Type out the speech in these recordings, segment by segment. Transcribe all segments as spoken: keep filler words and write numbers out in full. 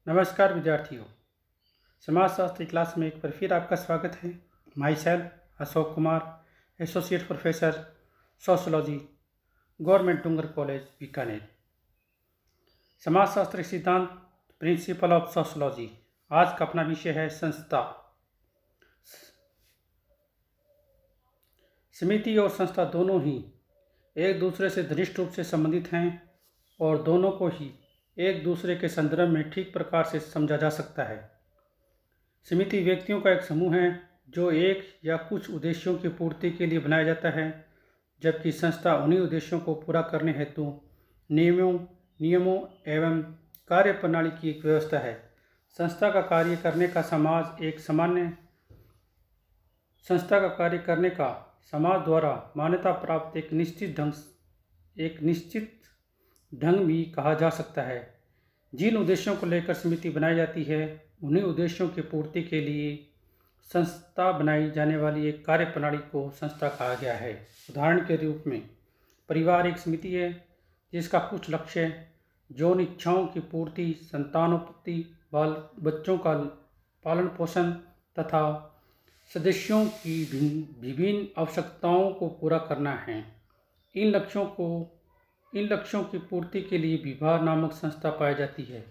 नमस्कार विद्यार्थियों, समाजशास्त्र क्लास में एक बार फिर आपका स्वागत है। Myself Ashok Kumar, associate professor sociology, government Dungar college Bikaner. समाजशास्त्र सिद्धांत, प्रिंसिपल ऑफ सोशोलॉजी। आज का अपना विषय है संस्था। समिति और संस्था दोनों ही एक दूसरे से घनिष्ठ रूप से संबंधित हैं और दोनों को ही एक दूसरे के संदर्भ में ठीक प्रकार से समझा जा सकता है। समिति व्यक्तियों का एक समूह है जो एक या कुछ उद्देश्यों की पूर्ति के लिए बनाया जाता है, जबकि संस्था उन्हीं उद्देश्यों को पूरा करने हेतु नियमों नियमों एवं कार्य प्रणाली की एक व्यवस्था है। संस्था का कार्य करने का समाज एक सामान्य संस्था का कार्य करने का समाज द्वारा मान्यता प्राप्त एक निश्चित ढंग एक निश्चित ढंग भी कहा जा सकता है। जिन उद्देश्यों को लेकर समिति बनाई जाती है, उन्हीं उद्देश्यों की पूर्ति के लिए संस्था बनाई जाने वाली एक कार्य प्रणाली को संस्था कहा गया है। उदाहरण के रूप में परिवार एक समिति है जिसका कुछ लक्ष्य यौन इच्छाओं की पूर्ति, संतानोत्पत्ति, बाल बच्चों का पालन पोषण तथा सदस्यों की विभिन्न आवश्यकताओं को पूरा करना है। इन लक्ष्यों को इन लक्ष्यों की पूर्ति के लिए विभाग नामक संस्था पाई जाती है।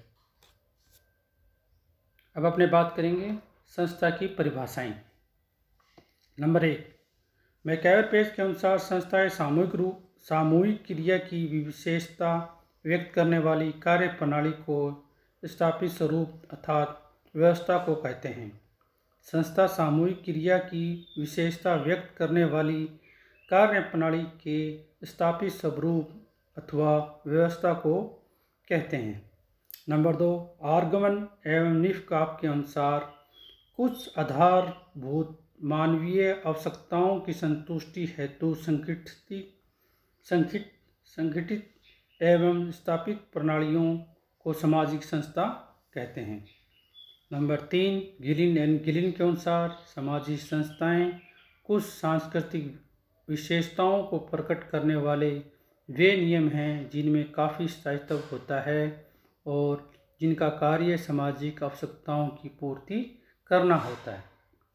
अब अपने बात करेंगे संस्था की परिभाषाएं। नंबर एक, मैकआवर पेज के अनुसार संस्थाएं सामूहिक रूप सामूहिक क्रिया की विशेषता व्यक्त करने वाली कार्य प्रणाली को स्थापित स्वरूप अर्थात व्यवस्था को कहते हैं। संस्था सामूहिक क्रिया की विशेषता व्यक्त करने वाली कार्य प्रणाली के स्थापित स्वरूप अथवा व्यवस्था को कहते हैं। नंबर दो, आर्गमन एवं निष्काप के अनुसार कुछ आधारभूत मानवीय आवश्यकताओं की संतुष्टि हेतु संगठित संगठित संगठित एवं स्थापित प्रणालियों को सामाजिक संस्था कहते हैं। नंबर तीन, गिलिन एंड गिलिन के अनुसार सामाजिक संस्थाएं कुछ सांस्कृतिक विशेषताओं को प्रकट करने वाले वे नियम हैं जिनमें काफ़ी स्थायित्व होता है और जिनका कार्य सामाजिक आवश्यकताओं की पूर्ति करना होता है।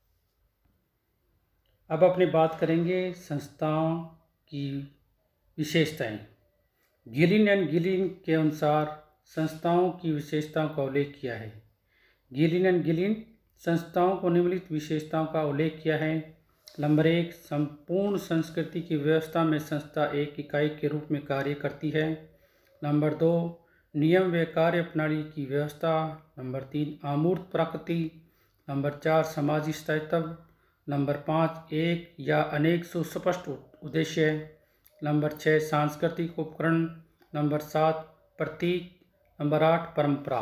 अब अपनी बात करेंगे संस्थाओं की विशेषताएं। गिलिन एंड गिलिन के अनुसार संस्थाओं की विशेषताओं का उल्लेख किया है। गिलिन एंड गिलिन संस्थाओं को निम्नलिखित विशेषताओं का उल्लेख किया है। नंबर एक, संपूर्ण संस्कृति की व्यवस्था में संस्था एक इकाई के रूप में कार्य करती है। नंबर दो, नियम व कार्य प्रणाली की व्यवस्था। नंबर तीन, अमूर्त प्रकृति। नंबर चार, सामाजिक स्थायित्व। नंबर पाँच, एक या अनेक सुस्पष्ट उद्देश्य। नंबर छः, सांस्कृतिक उपकरण। नंबर सात, प्रतीक। नंबर आठ, परंपरा।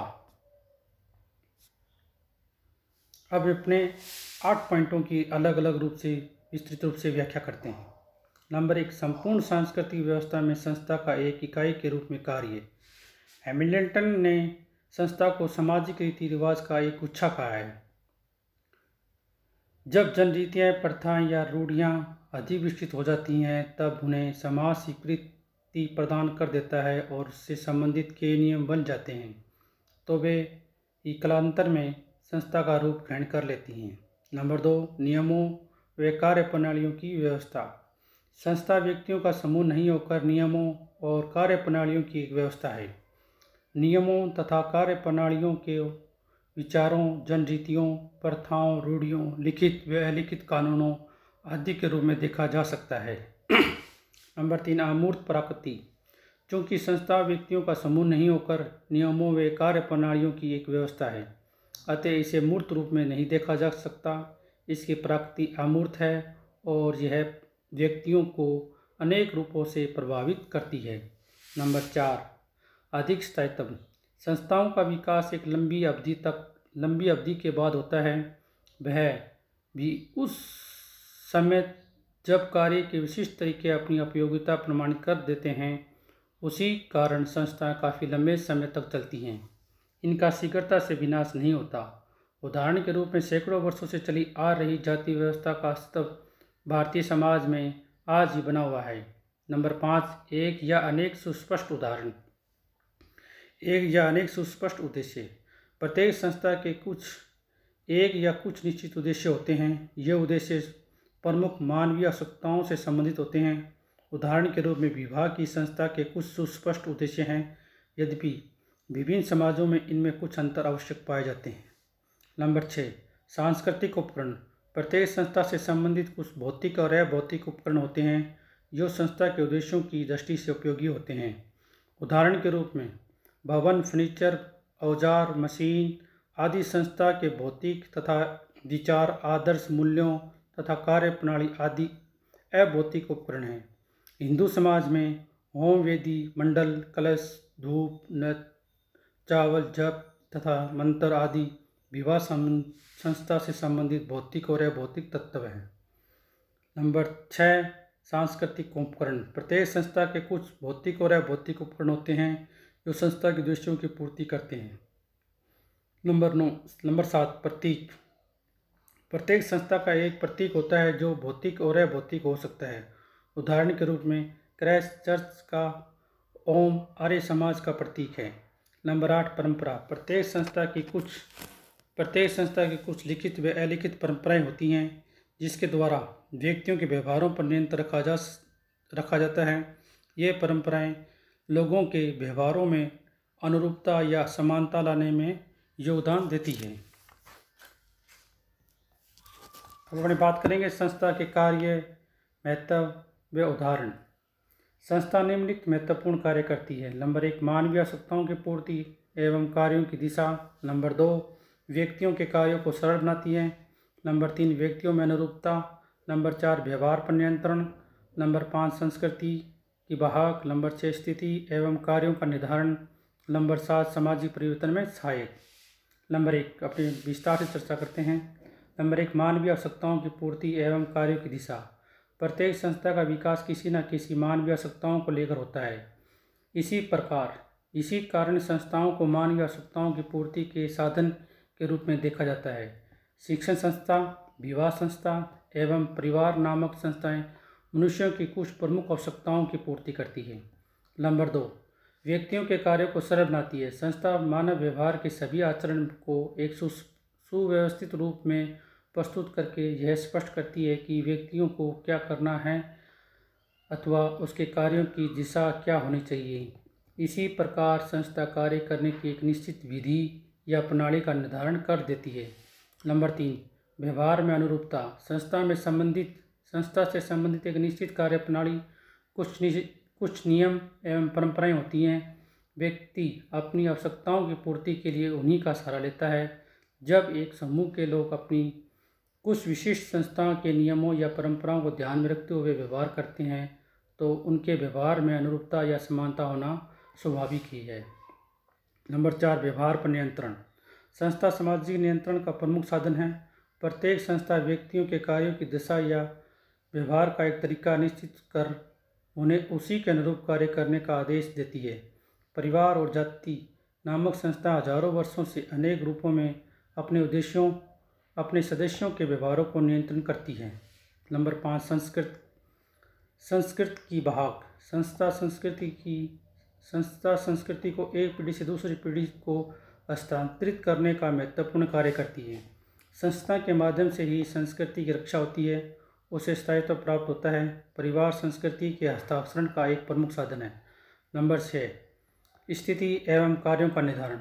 अब अपने आठ पॉइंटों की अलग अलग रूप से विस्तृत रूप से व्याख्या करते हैं। नंबर एक, संपूर्ण सांस्कृतिक व्यवस्था में संस्था का एक इकाई के रूप में कार्य। हैमिल्टन ने संस्था को सामाजिक रीति रिवाज का एक गुच्छा कहा है। जब जनरीतियाँ, प्रथाएं या रूढ़ियाँ अधिक विकसित हो जाती हैं, तब उन्हें समाज स्वीकृति प्रदान कर देता है और उससे संबंधित के नियम बन जाते हैं, तो वे कालांतर में संस्था का रूप ग्रहण कर लेती हैं। नंबर दो, नियमों व कार्य प्रणालियों की व्यवस्था। संस्था व्यक्तियों का समूह नहीं होकर नियमों और कार्य प्रणालियों की एक व्यवस्था है। नियमों तथा कार्य प्रणालियों के विचारों, जनरीतियों, प्रथाओं, रूढ़ियों, लिखित व अलिखित कानूनों आदि के रूप में देखा जा सकता है। नंबर तीन, अमूर्त प्रकृति। चूँकि संस्था व्यक्तियों का समूह नहीं होकर नियमों व कार्य प्रणालियों की एक व्यवस्था है, अतः इसे मूर्त रूप में नहीं देखा जा सकता। इसकी प्रकृति अमूर्त है और यह व्यक्तियों को अनेक रूपों से प्रभावित करती है। नंबर चार, अधिक स्थायित्व। संस्थाओं का विकास एक लंबी अवधि तक लंबी अवधि के बाद होता है, वह भी उस समय जब कार्य के विशिष्ट तरीके अपनी उपयोगिता प्रमाणित कर देते हैं। उसी कारण संस्थाएं काफ़ी लंबे समय तक चलती हैं। इनका शीघ्रता से विनाश नहीं होता। उदाहरण के रूप में सैकड़ों वर्षों से चली आ रही जाति व्यवस्था का अस्तित्व भारतीय समाज में आज ही बना हुआ है। नंबर पाँच, एक या अनेक सुस्पष्ट उदाहरण एक या अनेक सुस्पष्ट उद्देश्य। प्रत्येक संस्था के कुछ एक या कुछ निश्चित उद्देश्य होते हैं। ये उद्देश्य प्रमुख मानवीय आवश्यकताओं से संबंधित होते हैं। उदाहरण के रूप में विभाग की संस्था के कुछ सुस्पष्ट उद्देश्य हैं, यद्यपि विभिन्न समाजों में इनमें कुछ अंतर आवश्यक पाए जाते हैं। नंबर छः, सांस्कृतिक उपकरण। प्रत्येक संस्था से संबंधित कुछ भौतिक और अभौतिक उपकरण होते हैं जो संस्था के उद्देश्यों की दृष्टि से उपयोगी होते हैं। उदाहरण के रूप में भवन, फर्नीचर, औजार, मशीन आदि संस्था के भौतिक तथा विचार, आदर्श, मूल्यों तथा कार्य प्रणाली आदि अभौतिक उपकरण हैं। हिंदू समाज में होम वेदी, मंडल, कलश, धूप, नृत्य, चावल, जप तथा मंत्र आदि विवाह संस्था से संबंधित भौतिक और अभौतिक तत्व हैं। नंबर छः, सांस्कृतिक उपकरण। प्रत्येक संस्था के कुछ भौतिक और अभौतिक उपकरण होते हैं जो संस्था के उद्देश्यों की पूर्ति करते हैं। नंबर नौ नंबर सात, प्रतीक। प्रत्येक संस्था का एक प्रतीक होता है जो भौतिक और अभौतिक हो सकता है। उदाहरण के रूप में क्राइस्ट चर्च का ओम आर्य समाज का प्रतीक है। नंबर आठ, परंपरा। प्रत्येक संस्था की कुछ प्रत्येक संस्था की कुछ लिखित व अलिखित परंपराएं होती हैं जिसके द्वारा व्यक्तियों के व्यवहारों पर नियंत्रण रखा जा रखा जाता है। ये परंपराएं लोगों के व्यवहारों में अनुरूपता या समानता लाने में योगदान देती है। अब अपनी बात करेंगे संस्था के कार्य, महत्व व उदाहरण। संस्था निम्नलिखित महत्वपूर्ण कार्य करती है। नंबर एक, मानवीय आवश्यकताओं की पूर्ति एवं कार्यों की दिशा। नंबर दो, व्यक्तियों के कार्यों को सरल बनाती है। नंबर तीन, व्यक्तियों में अनुरूपता। नंबर चार, व्यवहार पर नियंत्रण। नंबर पाँच, संस्कृति की वाहक। नंबर छः, स्थिति एवं कार्यों का निर्धारण। नंबर सात, सामाजिक परिवर्तन में सहायक। नंबर एक, अपनी विस्तार से चर्चा करते हैं। नंबर एक, मानवीय आवश्यकताओं की पूर्ति एवं कार्यों की दिशा। प्रत्येक संस्था का विकास किसी न किसी मानवीय आवश्यकताओं को लेकर होता है। इसी प्रकार इसी कारण संस्थाओं को मानवीय आवश्यकताओं की पूर्ति के साधन के रूप में देखा जाता है। शिक्षण संस्था, विवाह संस्था एवं परिवार नामक संस्थाएं मनुष्यों की कुछ प्रमुख आवश्यकताओं की पूर्ति करती है। नंबर दो, व्यक्तियों के कार्यों को सरल बनाती है। संस्था मानव व्यवहार के सभी आचरण को एक सुव्यवस्थित रूप में प्रस्तुत करके यह स्पष्ट करती है कि व्यक्तियों को क्या करना है अथवा उसके कार्यों की दिशा क्या होनी चाहिए। इसी प्रकार संस्था कार्य करने की एक निश्चित विधि या प्रणाली का निर्धारण कर देती है। नंबर तीन, व्यवहार में अनुरूपता। संस्था में संबंधित संस्था से संबंधित एक निश्चित कार्य प्रणाली, कुछ कुछ नियम एवं परंपराएं होती हैं। व्यक्ति अपनी आवश्यकताओं की पूर्ति के लिए उन्हीं का सहारा लेता है। जब एक समूह के लोग अपनी कुछ विशिष्ट संस्थाओं के नियमों या परंपराओं को ध्यान में रखते हुए व्यवहार करते हैं तो उनके व्यवहार में अनुरूपता या समानता होना स्वाभाविक ही है। नंबर चार, व्यवहार पर नियंत्रण। संस्था सामाजिक नियंत्रण का प्रमुख साधन है। प्रत्येक संस्था व्यक्तियों के कार्यों की दिशा या व्यवहार का एक तरीका निश्चित कर उन्हें उसी के अनुरूप कार्य करने का आदेश देती है। परिवार और जाति नामक संस्था हजारों वर्षों से अनेक रूपों में अपने उद्देश्यों अपने सदस्यों के व्यवहारों को नियंत्रण करती है। नंबर पाँच, संस्कृत संस्कृत की वाहक। संस्था संस्कृति की संस्था संस्कृति को एक पीढ़ी से दूसरी पीढ़ी को हस्तांतरित करने का महत्वपूर्ण कार्य करती है। संस्था के माध्यम से ही संस्कृति की रक्षा होती है, उसे स्थायित्व प्राप्त होता है। परिवार संस्कृति के हस्तांतरण का एक प्रमुख साधन है। नंबर छः, स्थिति एवं कार्यों का निर्धारण।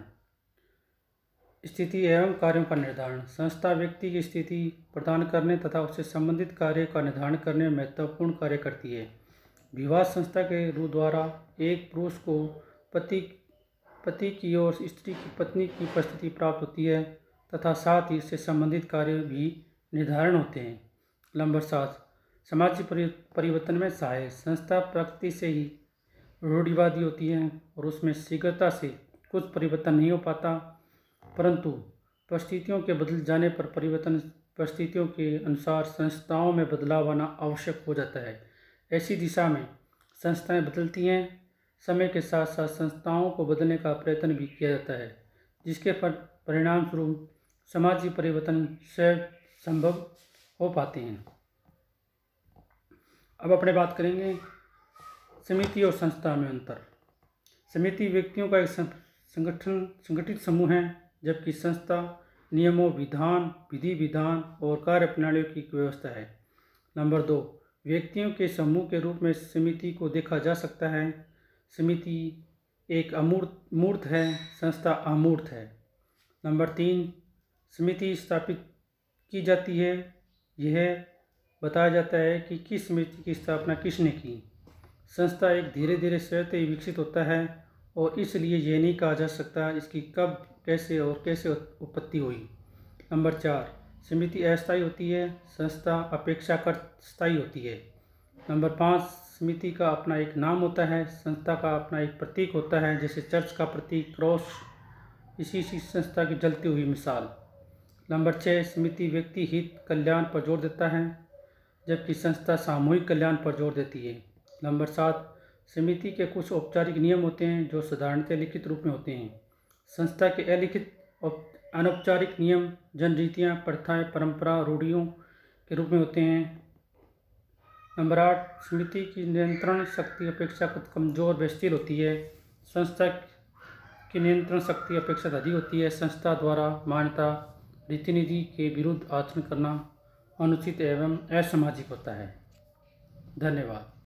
स्थिति एवं कार्यों का निर्धारण। संस्था व्यक्ति की स्थिति प्रदान करने तथा उससे संबंधित कार्य का निर्धारण करने में महत्वपूर्ण कार्य करती है। विवाह संस्था के रूप द्वारा एक पुरुष को पति पति की और स्त्री की पत्नी की उपस्थिति प्राप्त होती है तथा साथ ही इससे संबंधित कार्य भी निर्धारण होते हैं। नंबर सात, सामाजिक परिवर्तन में सहायक। संस्था प्रकृति से ही रूढ़िवादी होती है और उसमें शीघ्रता से कुछ परिवर्तन नहीं हो पाता, परंतु परिस्थितियों के बदल जाने पर परिवर्तन परिस्थितियों के अनुसार संस्थाओं में बदलाव आना आवश्यक हो जाता है। ऐसी दिशा में संस्थाएं बदलती हैं। समय के साथ साथ संस्थाओं को बदलने का प्रयत्न भी किया जाता है, जिसके परिणाम स्वरूप सामाजिक परिवर्तन स्वयं संभव हो पाते हैं। अब अपने बात करेंगे समिति और संस्था में अंतर। समिति व्यक्तियों का एक संगठन संगठित समूह है जबकि संस्था नियमों, विधान, विधि विधान और कार्यप्रणालियों की व्यवस्था है। नंबर दो, व्यक्तियों के समूह के रूप में समिति को देखा जा सकता है। समिति एक अमूर्त मूर्त है, संस्था अमूर्त है। नंबर तीन, समिति स्थापित की जाती है। यह बताया जाता है कि किस समिति की स्थापना किसने की। संस्था एक धीरे धीरे स्वतः ही विकसित होता है और इसलिए यह नहीं कहा जा सकता इसकी कब, कैसे और कैसे उत्पत्ति हुई। नंबर चार, समिति अस्थायी होती है, संस्था अपेक्षाकृत स्थायी होती है। नंबर पाँच, समिति का अपना एक नाम होता है, संस्था का अपना एक प्रतीक होता है, जैसे चर्च का प्रतीक क्रॉस इसी इसी संस्था की जलती हुई मिसाल। नंबर छः, समिति व्यक्ति हित कल्याण पर जोर देता है, जबकि संस्था सामूहिक कल्याण पर जोर देती है। नंबर सात, समिति के कुछ औपचारिक नियम होते हैं जो साधारणतः लिखित रूप में होते हैं। संस्था के अलिखित और अनौपचारिक नियम जनरीतियाँ, प्रथाएं, परंपरा, रूढ़ियों के रूप में होते हैं। नंबर आठ, समिति की नियंत्रण शक्ति अपेक्षाकृत कमजोर व स्थिर होती है। संस्था की नियंत्रण शक्ति अपेक्षाकृत अधिक होती है। संस्था द्वारा मान्यता रीति नीति के विरुद्ध आचरण करना अनुचित एवं असामाजिक होता है। धन्यवाद।